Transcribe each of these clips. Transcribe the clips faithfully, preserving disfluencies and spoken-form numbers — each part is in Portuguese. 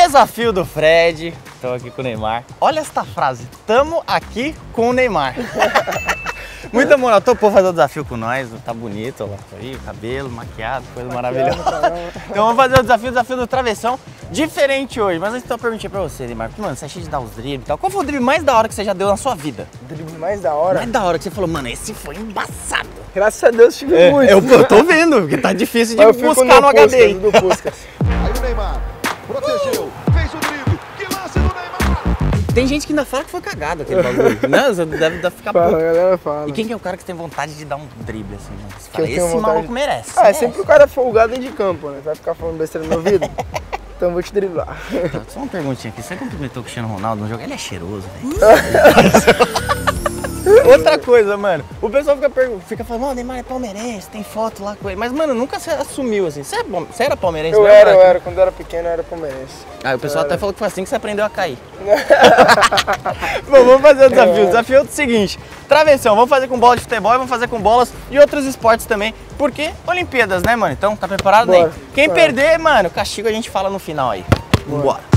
Desafio do Fred. Tô aqui com o Neymar. Olha esta frase. Tamo aqui com o Neymar. Muita moral. Topou fazer o desafio com nós. Tá bonito, olha lá. Aí, cabelo, maquiado, coisa maravilhosa. Então vamos fazer o desafio, o desafio do travessão. Diferente hoje. Mas antes eu perguntei pra você, Neymar. Mano, você é cheio de dar os dribles e tal. Qual foi o drible mais da hora que você já deu na sua vida? O drible mais da hora? Mais da hora que você falou, mano, esse foi embaçado. Graças a Deus tive É, muito. eu, eu tô vendo, porque tá difícil de buscar no, no H D. Aí o Neymar protegeu, fez o drible, que lance do Neymar! Tem gente que ainda fala que foi cagado aquele bagulho. Não, você deve, deve ficar fala, puto. a galera fala. E quem que é o cara que tem vontade de dar um drible assim? Né? Você Que fala, esse vontade... maluco merece. Ah, é merece. sempre o cara folgado dentro de campo, né? Vai ficar falando besteira no meu ouvido? Então eu vou te driblar. Tá, só uma perguntinha aqui. Você cumprimentou o Cristiano Ronaldo no jogo? Ele é cheiroso, velho. Outra coisa, mano. O pessoal fica, fica falando, oh, o Neymar é palmeirense, tem foto lá com ele. Mas, mano, nunca se assumiu assim. Você, é, você era palmeirense? Eu mesmo, era, cara? eu era. Quando eu era pequeno, eu era palmeirense. Ah, o pessoal eu até era. falou que foi assim que você aprendeu a cair. Bom, vamos fazer o desafio. O desafio é o seguinte. Travessão, vamos fazer com bola de futebol e vamos fazer com bolas de outros esportes também. Porque Olimpíadas, né, mano? Então, tá preparado, Ney? Quem Bora. perder, mano, castigo a gente fala no final aí. Bora. Bora.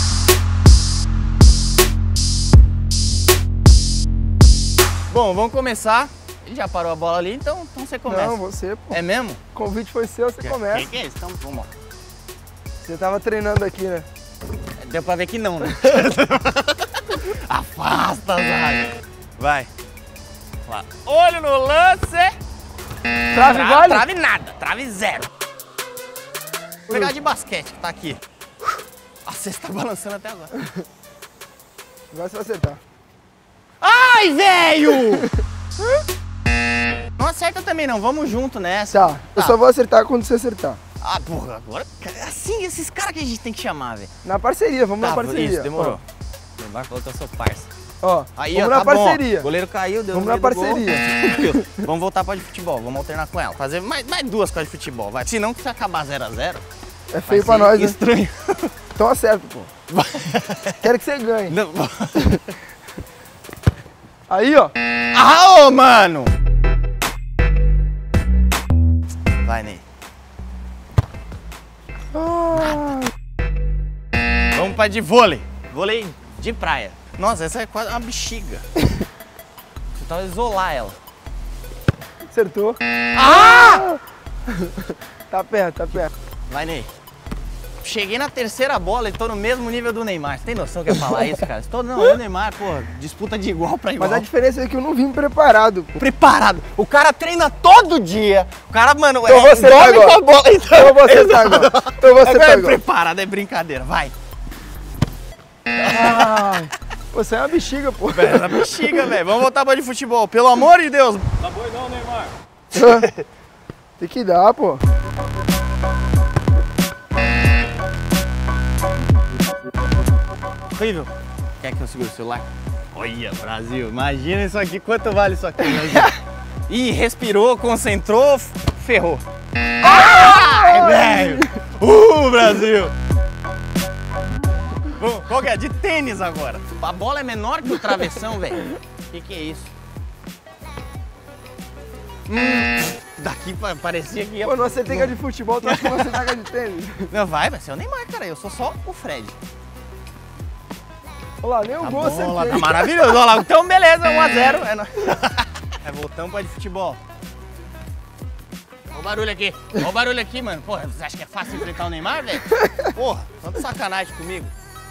Bom, vamos começar. Ele já parou a bola ali, então, então você começa. Não, você, pô. É mesmo? O convite foi seu, você que, começa. Que que é isso? Então, vamos lá. Você tava treinando aqui, né? Deu pra ver que não, né? Afasta, Zaga. Vai. Lá. Olho no lance. Trave, Tra vale? Trave nada, trave zero. Vou pegar de basquete, que tá aqui. A cesta tá balançando até agora. Agora você vai acertar. Ai, velho! Não acerta também não, vamos junto nessa. Tá, eu tá. só vou acertar quando você acertar. Ah, porra, agora... Assim, esses caras que a gente tem que chamar, velho. Na parceria, vamos tá, na parceria. Isso, demorou. O Neymar falou que eu sou parça. Ó, aí, vamos ó, na tá parceria. Bom. O goleiro caiu, deu Vamos na parceria. Vamos voltar para de futebol, vamos alternar com ela. Fazer mais, mais duas coisas de futebol, vai. Senão, se acabar zero a zero... É feio pra nós, estranho. né? Então acerta, pô. Quero que você ganhe. Não. Aí, ó. Ah, ô, mano! Vai, Ney. Ah. Vamos pra de vôlei. Vôlei de praia. Nossa, essa é quase uma bexiga. Você tava isolar ela. Acertou. Ah! Tá perto, tá perto. Vai, Ney. Cheguei na terceira bola e tô no mesmo nível do Neymar. Você tem noção que eu ia falar isso, cara? Tô, não, eu e o Neymar, porra, disputa de igual pra igual. Mas a diferença é que eu não vim preparado, pô. Preparado. O cara treina todo dia. O cara, mano, então é, você dorme tá com a bola. Então, então você tá agora. Então você agora tá é agora. preparado, é brincadeira. Vai. Ai, você é uma bexiga, pô. É uma bexiga, velho. Vamos voltar pra de futebol, pelo amor de Deus. Tá bom não, Neymar. Tem que dar, pô. Horrível. Quer que eu segure o celular? Olha, Brasil, imagina isso aqui, quanto vale isso aqui, Brasil? Ih, respirou, concentrou, ferrou. Ai, velho! Uh, Brasil! Bom, qual que é? De tênis agora. A bola é menor que o travessão, velho. O que que é isso? Hum, daqui parecia que ia... Pô, não acertei que é de futebol, tu acha que você tá de tênis? Não, vai, vai ser o Neymar, cara. Eu sou só o Fred. Olha lá, nem o tá gol bom, acertei. lá, tá maravilhoso. Olha lá, então beleza, um a zero. É, no... é voltamos para de futebol. Olha o barulho aqui. Olha o barulho aqui, mano. Porra, você acha que é fácil enfrentar o Neymar, velho? Porra, tanta sacanagem comigo.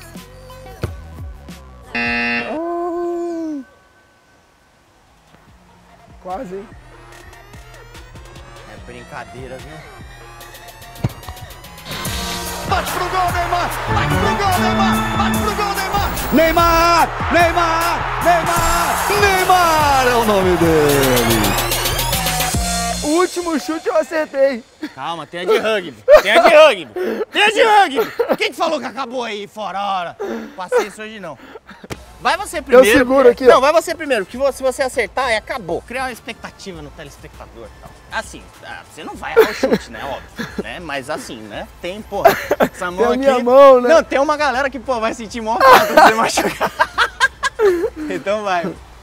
Oh. Quase, hein? É brincadeira, viu? Bate pro gol, Neymar! Bate pro gol, Neymar! Bate pro gol, Neymar! Neymar! Neymar! Neymar! Neymar é o nome dele! O último chute eu acertei. Calma, tem a de rugby. Tem a de rugby. Tem a de rugby. Quem que falou que acabou aí fora? Hora. Passei isso hoje não. Vai você primeiro. Eu seguro aqui. Não, vai você primeiro, porque se você acertar, é acabou. Criar uma expectativa no telespectador e tal. Assim, você não vai errar o chute, né? Óbvio. Né? Mas assim, né? Tem, porra, essa mão tem a aqui. Minha mão, né? Não, tem uma galera que, pô, vai sentir mó falta pra você machucar. Então vai.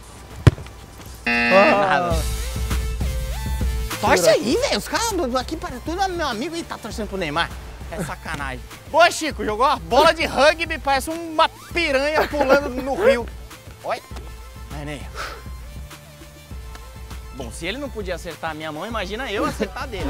Ah. Torce aí, velho. Os caras aqui, tudo meu amigo aí tá torcendo pro Neymar. É sacanagem. Boa, Chico, jogou uma bola de rugby, parece uma piranha pulando no rio. Olha. Vai, Ney. Bom, se ele não podia acertar a minha mão, imagina eu acertar dele.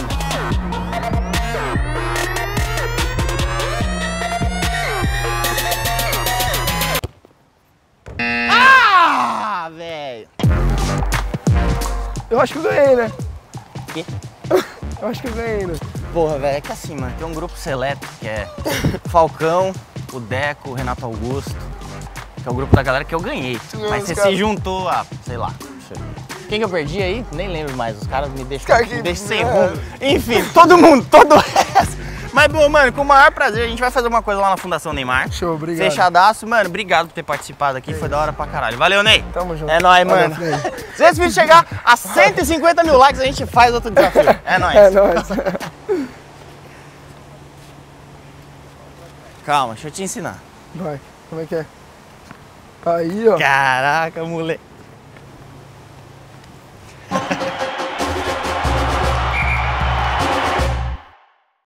Ah, velho. Eu acho que eu ganhei, né? Quê? Eu acho que eu ganhei, né? Porra, velho, é que assim, mano, tem um grupo seleto que é o Falcão, o Deco, o Renato Augusto, que é o grupo da galera que eu ganhei. Não, Mas você cara... se juntou a, sei lá, deixa eu... Quem que eu perdi aí? Nem lembro mais, os caras me deixam, Cara, me que... deixam sem é. rumo. Enfim, todo mundo, todo o resto. Mas, bom, mano, com o maior prazer, a gente vai fazer uma coisa lá na Fundação Neymar. Show, obrigado. Fechadaço. Mano, obrigado por ter participado aqui, foi da hora pra caralho. Valeu, Ney. Tamo junto. É nóis, Valeu, mano. Frei. Se esse vídeo chegar a cento e cinquenta mil likes, a gente faz outro desafio. É nóis. É nóis. Calma, deixa eu te ensinar. Vai, como é que é? Aí, ó. Caraca, moleque.